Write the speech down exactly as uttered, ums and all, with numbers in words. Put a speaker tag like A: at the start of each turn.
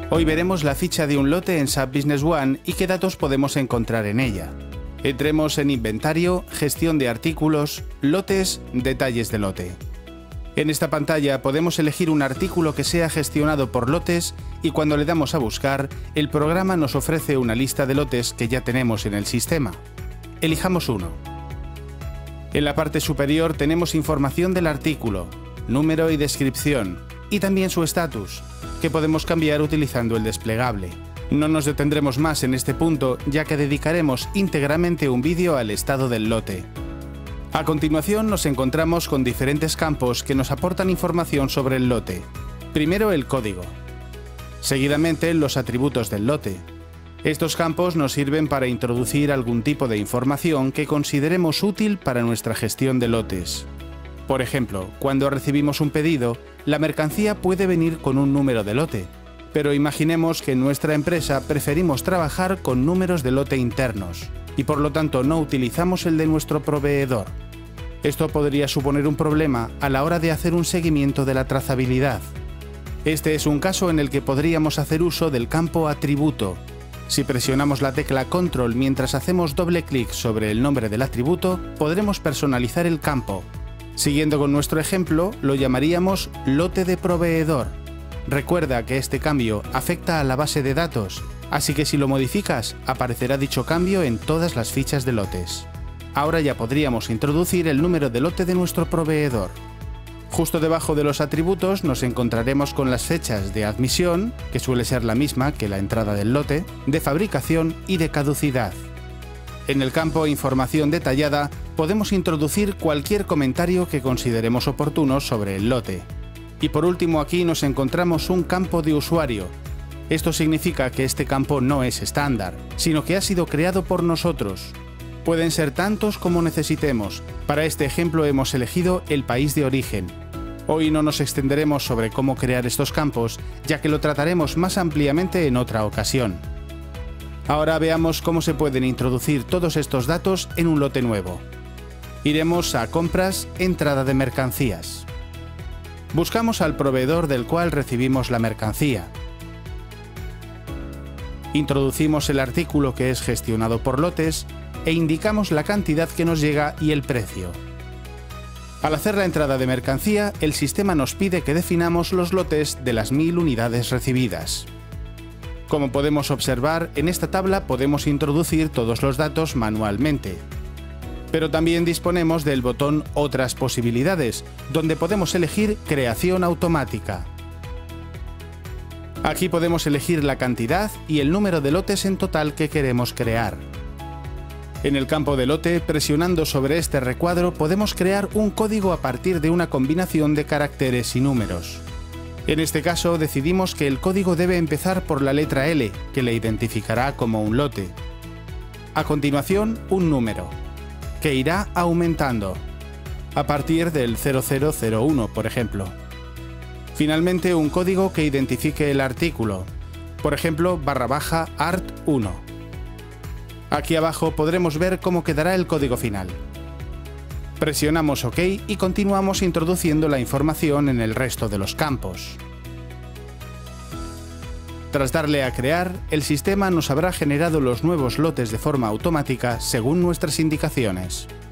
A: Hoy veremos la ficha de un lote en SAP Business One y qué datos podemos encontrar en ella. Entremos en Inventario, Gestión de artículos, Lotes, Detalles de lote. En esta pantalla podemos elegir un artículo que sea gestionado por lotes y cuando le damos a buscar, el programa nos ofrece una lista de lotes que ya tenemos en el sistema. Elijamos uno. En la parte superior tenemos información del artículo, número y descripción, y también su estatus, que podemos cambiar utilizando el desplegable. No nos detendremos más en este punto, ya que dedicaremos íntegramente un vídeo al estado del lote. A continuación nos encontramos con diferentes campos que nos aportan información sobre el lote. Primero el código. Seguidamente los atributos del lote. Estos campos nos sirven para introducir algún tipo de información que consideremos útil para nuestra gestión de lotes. Por ejemplo, cuando recibimos un pedido, la mercancía puede venir con un número de lote, pero imaginemos que en nuestra empresa preferimos trabajar con números de lote internos y por lo tanto no utilizamos el de nuestro proveedor. Esto podría suponer un problema a la hora de hacer un seguimiento de la trazabilidad. Este es un caso en el que podríamos hacer uso del campo atributo. Si presionamos la tecla Control mientras hacemos doble clic sobre el nombre del atributo, podremos personalizar el campo. Siguiendo con nuestro ejemplo, lo llamaríamos lote de proveedor. Recuerda que este cambio afecta a la base de datos, así que si lo modificas, aparecerá dicho cambio en todas las fichas de lotes. Ahora ya podríamos introducir el número de lote de nuestro proveedor. Justo debajo de los atributos nos encontraremos con las fechas de admisión, que suele ser la misma que la entrada del lote, de fabricación y de caducidad. En el campo Información detallada podemos introducir cualquier comentario que consideremos oportuno sobre el lote. Y por último aquí nos encontramos un campo de usuario. Esto significa que este campo no es estándar, sino que ha sido creado por nosotros. Pueden ser tantos como necesitemos. Para este ejemplo hemos elegido el país de origen. Hoy no nos extenderemos sobre cómo crear estos campos, ya que lo trataremos más ampliamente en otra ocasión. Ahora veamos cómo se pueden introducir todos estos datos en un lote nuevo. Iremos a Compras, Entrada de mercancías. Buscamos al proveedor del cual recibimos la mercancía. Introducimos el artículo que es gestionado por lotes e indicamos la cantidad que nos llega y el precio. Al hacer la entrada de mercancía, el sistema nos pide que definamos los lotes de las mil unidades recibidas. Como podemos observar, en esta tabla podemos introducir todos los datos manualmente. Pero también disponemos del botón Otras posibilidades, donde podemos elegir Creación automática. Aquí podemos elegir la cantidad y el número de lotes en total que queremos crear. En el campo de lote, presionando sobre este recuadro, podemos crear un código a partir de una combinación de caracteres y números. En este caso, decidimos que el código debe empezar por la letra L, que le identificará como un lote. A continuación, un número, que irá aumentando, a partir del cero cero cero uno, por ejemplo. Finalmente, un código que identifique el artículo, por ejemplo, barra baja art uno. Aquí abajo podremos ver cómo quedará el código final. Presionamos OK y continuamos introduciendo la información en el resto de los campos. Tras darle a crear, el sistema nos habrá generado los nuevos lotes de forma automática según nuestras indicaciones.